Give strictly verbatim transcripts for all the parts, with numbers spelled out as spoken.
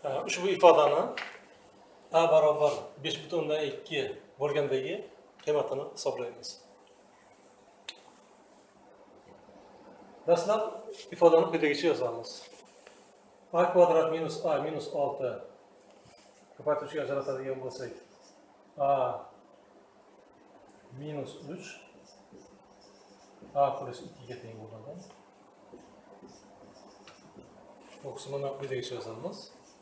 ushbu ifodani a barobar besh butun o'ndan ikki bo'lgandagi qiymatini hisoblaymiz. Dastlab ifodani quyidagicha yozamiz. A kvadrat minus a minus olti ko'paytirishga ajratadigan bo'lsak, a minus uch a plus ikki ga teng bo'ladi. Bu qismini quyidagicha yozamiz.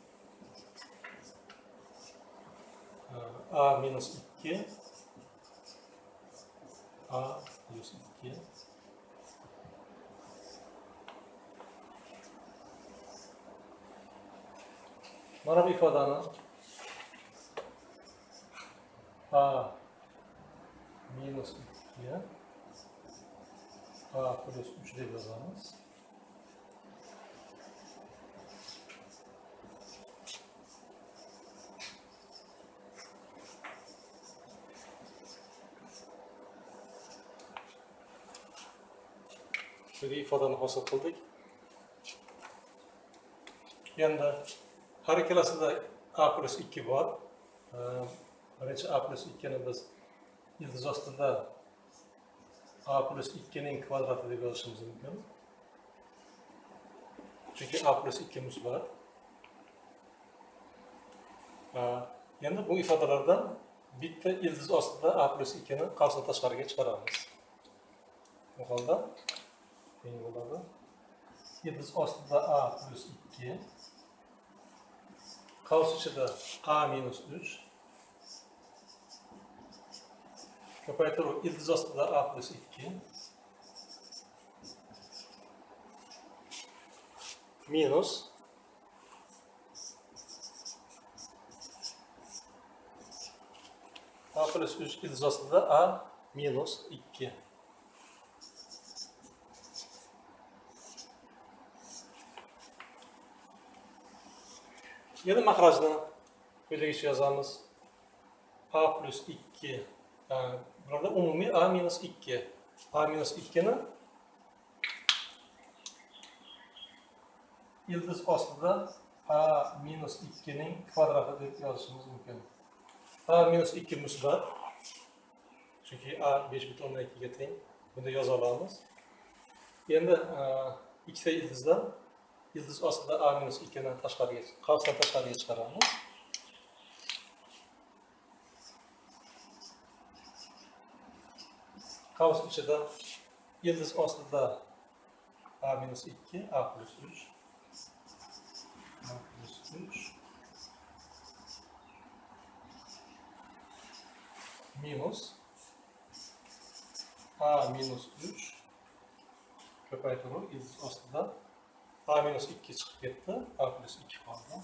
A minus ikki a plus ikki mana bu ifodani a minus ikki a plus uch deb yozamiz. Şöyle ifodani hosil qildik. Endi har ikkalasida a plus ikki bor. Birinchi a plus ikki ni biz ildiz ostida a plus ikki ning kvadrati deb yozishimiz mumkin. Chunki a plus ikki musbat. Endi bu ifodalardan bitta ildiz ostida a plus ikki ni qavsdan tashqariga chiqaramiz. Bu holda teng bo'ladi. Ildiz ostida a plus ikki qavs ichida a minus uch ko'paytiruv ildiz ostida a plus ikki minus a plus uch ildiz ostida a minus ikki. Yana mahrajni quyidagicha yozamiz. A plus ikki. Burada umumiy a minus ikki. A minus ikki ni ildiz ostida a minus ikki ning kvadrati deb yozishimiz mumkin. A minus ikki musbat. Chunki a besh butun o'ndan ikki ga teng. Buni yoza olamiz. Endi ikkita ildizdan ildiz ostida a minus ikki ni tashqariga, qavsdan tashqariga chiqaramiz. Qavs ichida ildiz ostida a minus ikki, a plus uch, a plus uch minus a minus uch ko'paytiruv ildiz ostida a minus ikki chiqib ketdi, a plus ikki qoldi.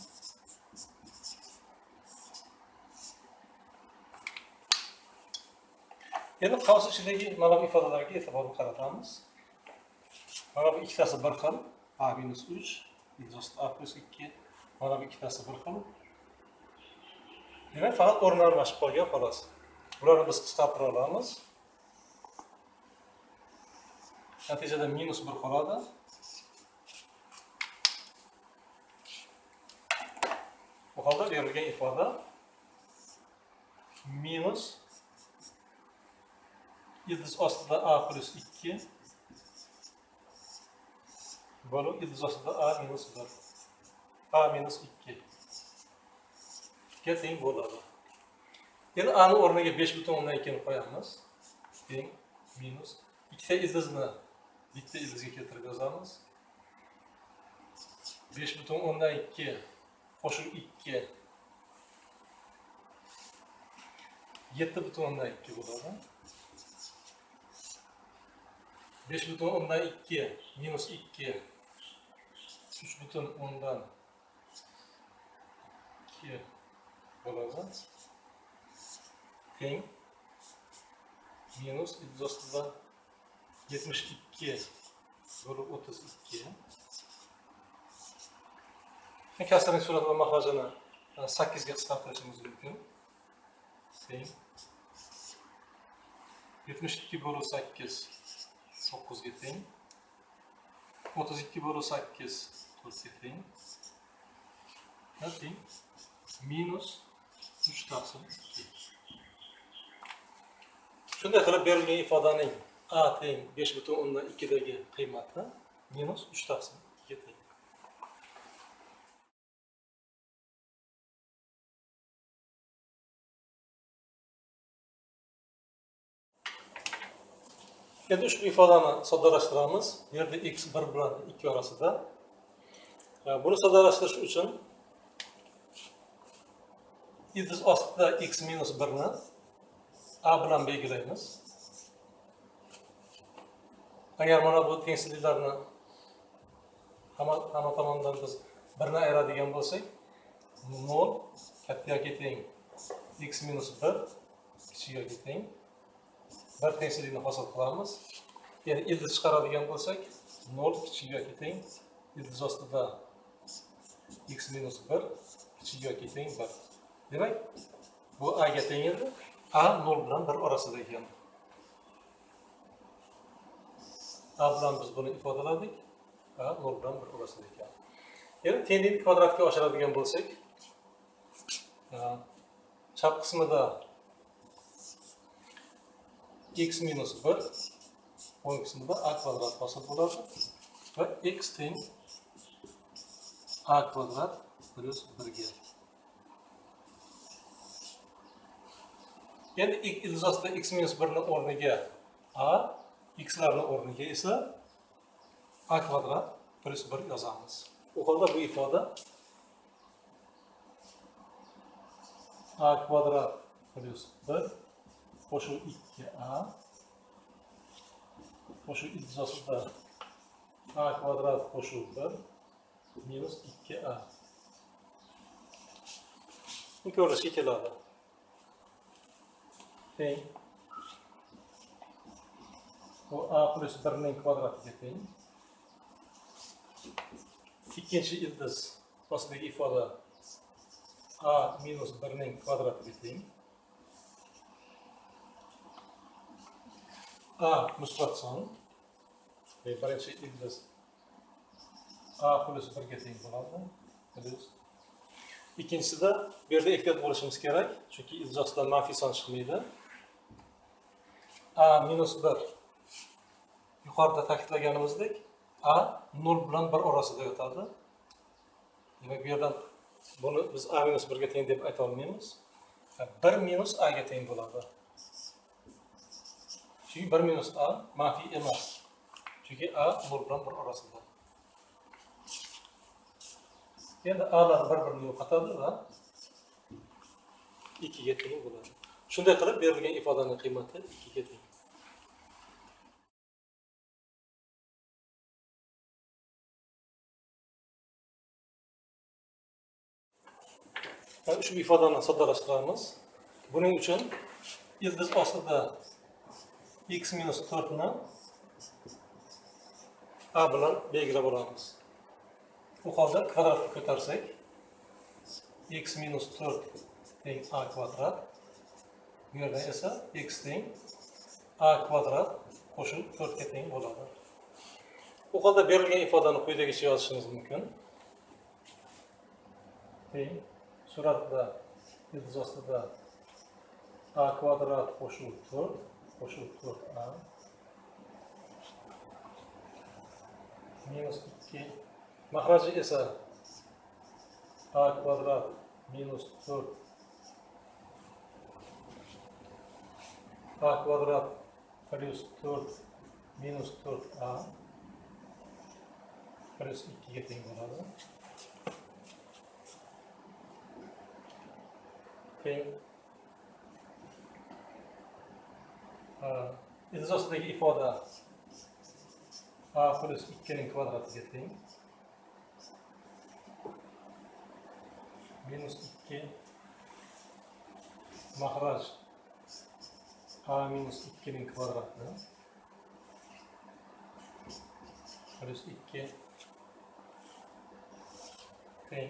Endi qavs ichidagi mana bu ifodalarga e'tibor qaratamiz. Mana bu ikkitasi bir xil, a minus uch, ildiz ostida a plus ikki, mana bu ikkitasi bir xil. Demak, faqat o'rni almashib qolgan xolos. Bularni biz qisqartira olamiz. Natijada minus bir qoladi. Bu holda berilgan ifoda minus ildiz ostida a plus ikki bo'lib ildiz ostida a minus bir, a minus ikki ga teng bo'ladi. Endi a ni o'rniga besh butun o'ndan ikki ni qo'yamiz. Teng minus ikkita ildizni bitta ildizga keltirib yozamiz. besh butun o'ndan ikki qo'shib ikki yetti butun o'ndan ikki bo'ladi. besh butun o'ndan ikki minus ikki uch butun o'ndan ikki bo'ladi. Teng minus ildiz ostida yetmish ikki bo'lib o'ttiz ikki. Kasrning surati va mahrajini sakkiz ga qisqartirishimiz mumkin. Teng yetmish ikki bo'lib sakkiz to'qqiz ga teng. o'ttiz ikki bo'lib sakkiz to'rt ga teng. teng minus uch taqsim ikki. Shunday qilib berilgan ifodaning a teng besh butun o'ndan ikki dagi qiymati minus uch taqsim ikkiga teng. Endi ushbu ifodani soddalashtiramiz. Bu yerda x bir bilan ikki orasida. Buni soddalashtirish uchun ildiz ostida x minus bir ni a bilan belgilaymiz. Agar mana bu tengsizliklarni hamma hamma tomondan biz birni ayiradigan bo'lsak, nol katta yoki teng x minus bir kichik yoki teng bir tengsizlikni hosil qilamiz. Ya'ni ildiz chiqaradigan bo'lsak, nol kichik yoki teng ildiz ostida x minus bir kichik yoki teng bir. Demak, bu a ga teng edi. A nol bilan bir orasida ekan. A bilan biz buni ifodaladik. A nol bilan bir orasida ekan. Ya'ni tenglikni kvadratga oshiradigan bo'lsak, chap qismida x minus bir, o'ng qismida a kvadrat hosil bo'ladi va x teng a kvadrat plus bir ga. Endi ildiz ostida x minus bir ni o'rniga a, x larning o'rniga esa a kvadrat plus bir yozamiz. Bu holda bu ifoda a kvadrat plus bir qo'shib ikki a qo'shib ildiz ostida a kvadrat qo'shib bir minus ikki a. Bu ko'rinishga keladi. Teng. Bu a plus bir ning kvadratiga teng. Ikkinchi ildiz ostidagi ifoda a minus bir ning kvadratiga teng. A musbat son. Birinchi ildiz a plus bir ga teng bo'ladi. Plus. Ikkinchisida bu yerda ehtiyot bo'lishimiz kerak, chunki ildiz ostidan manfiy son chiqmaydi. A minus bir yuqorida ta'kidlaganimizdek a nol bilan bir orasida yotadi. Demak, bu yerdan buni biz a minus bir ga teng deb ayta olmaymiz. bir minus a ga teng bo'ladi. Chunki bir minus a manfiy emas. Chunki a nol bilan bir orasida. Endi a'lar bir-birini yo'qotadi va ikki ga teng bo'ladi. Shunday qilib berilgan ifodaning qiymati ikki ga teng. Ushbu ifodani soddalashtiramiz. Buning uchun ildiz ostida x minus to'rt ni a bilan belgilab olamiz. Bu holda kvadratga ko'tarsak, x minus to'rt teng a kvadrat. Bu yerda esa x teng a kvadrat qo'shib to'rt ga teng bo'ladi. Bu holda berilgan ifodani quyidagicha yozishimiz mumkin. Teng suratda ildiz ostida a kvadrat qo'shib to'rt qo'shib to'rt a minus ikki. Mahraji esa a kvadrat minus to'rt a kvadrat plus to'rt minus to'rt a plus ikki ga teng bo'ladi. Teng ildiz ostidagi ifoda a plus ikki ning kvadratiga teng. Minus ikki mahraj a minus ikki ning kvadrati plus ikki teng.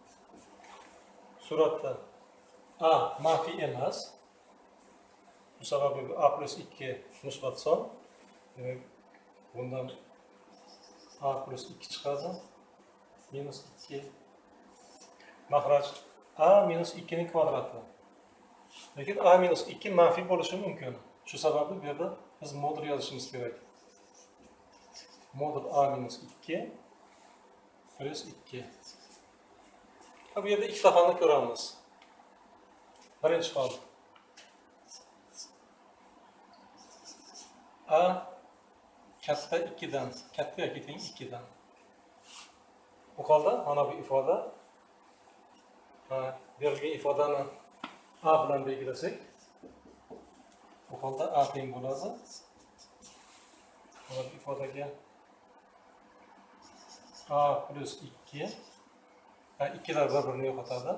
Suratda a manfiy emas. Bu sababli a plus ikki musbat son. Demak, bundan a plus ikki chiqadi. Minus ikki. Mahraj a minus ikki ning kvadrati. Lekin a minus ikki manfiy bo'lishi mumkin. Shu sababli bu yerda biz modul yozishimiz kerak. Modul a minus ikki plus ikki. Bu yerda ikkita holni ko'ramiz. Birinchi hol. A katta ikkidan, katta yoki teng ikkidan. Bu holda mana bu ifoda berilgan ifodani a bilan belgilasak, bu holda a teng bo'ladi. Mana bu ifodaga a plus ikki, ikkilar bir-birini yo'qotadi.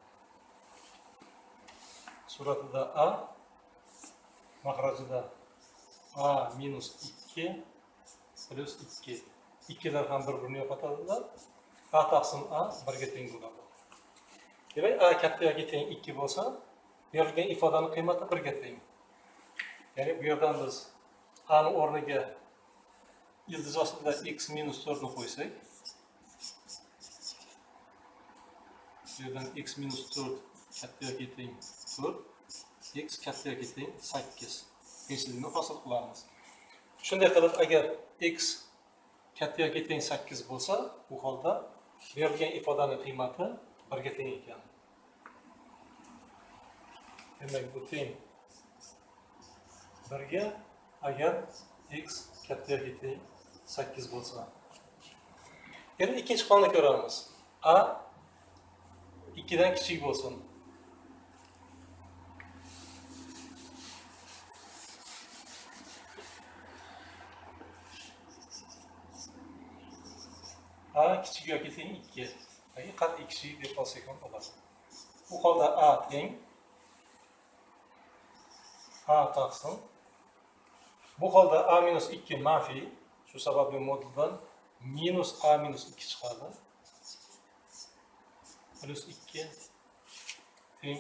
Suratida a, mahrajida a minus ikki plus ikki. ikkilar ham bir-birini yo'qotadi. A taqsim a birga teng bo'ladi. Demak, a katta yoki teng ikki bo'lsa, berilgan ifodaning qiymati birga teng. Ya'ni bu yerdan biz a ning o'rniga ildiz ostida x minus to'rt ni qo'ysak, bu yerdan x minus to'rt katta yoki teng to'rt, x katta yoki teng sakkiz. Tenglikni hosil qilamiz. Shunday qilib, agar x katta yoki teng sakkiz bo'lsa, bu holda berilgan ifodaning qiymati birga teng ekan. Demak, bu teng birga agar x katta yoki teng sakkiz bo'lsa. Endi ikkinchi holni ko'ramiz. A ikki dan kichik bo'lsin. A kichik yoki teng ikki. Yoki qat'iy kichik deb olsak ham bo'ladi. Bu holda a teng a taqsim. Bu holda a minus ikki manfiy. Shu sababli moduldan minus a minus ikki chiqadi. Plus ikki teng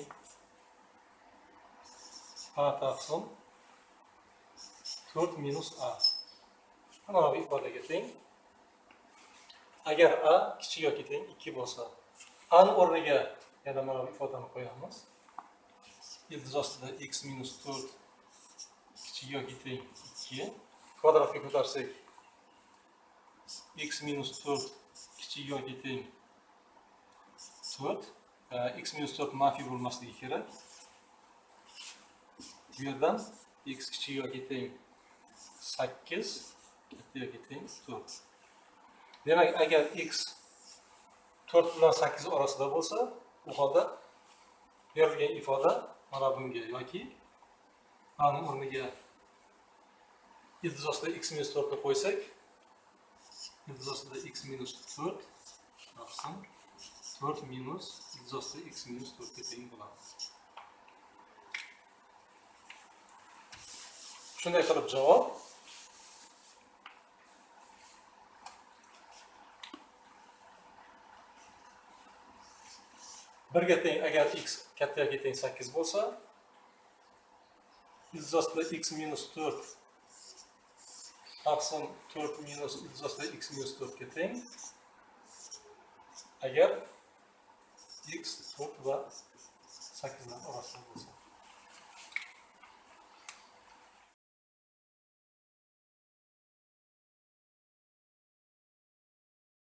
a taqsim to'rt minus a. Mana bu ifodaga teng. Agar a kichik yoki teng ikki bo'lsa, a ning o'rniga yana mana bu ifodani qo'yamiz. Ildiz ostida x minus to'rt kichik yoki teng ikki. Kvadratga ko'tarsak, x minus to'rt kichik yoki teng to'rt. X minus to'rt manfiy bo'lmasligi kerak. Bu yerdan x kichik yoki teng sakkiz, katta yoki teng to'rt. Demak, agar x to'rt bilan sakkiz orasida bo'lsa, bu holda berilgan ifoda mana bunga yoki a ning o'rniga ildiz ostida x minus to'rt ni qo'ysak, ildiz ostida x minus to'rt taqsim to'rt minus ildiz ostida x minus to'rt ga teng bo'ladi. Shunday qilib javob birga teng agar x katta yoki teng sakkiz bo'lsa, ildiz ostida x minus to'rt taqsim to'rt minus ildiz ostida x minus to'rt ga teng. Agar x to'rt va sakkiz dan orasida bo'lsa.